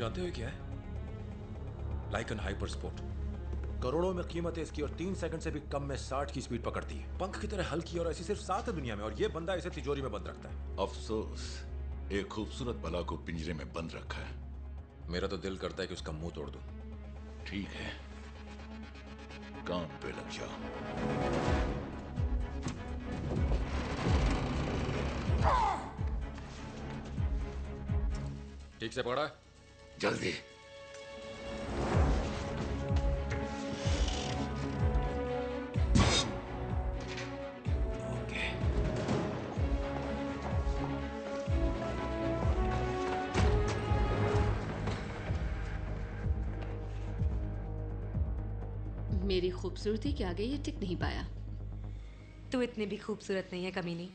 जानते हो ये क्या है? Lykan hyper sport. करोड़ों में कीमत है इसकी और 3 सेकंड से भी कम में 60 की स्पीड पकड़ती है। पंख की तरह हल्की और ऐसी सिर्फ 7 है दुनिया में, और ये बंदा इसे तिजोरी में बंद रखता है। अफसोस, एक खूबसूरत बला को पिंजरे में बंद रखा है। मेरा तो दिल करता है कि उसका मुंह तोड़ दूं। ठीक है, काम पे लग जाओ। ठीक से पकड़ा? जल्दी। ओके। मेरी खूबसूरती के आगे ये टिक नहीं पाया। तू इतनी भी खूबसूरत नहीं है कमीनी।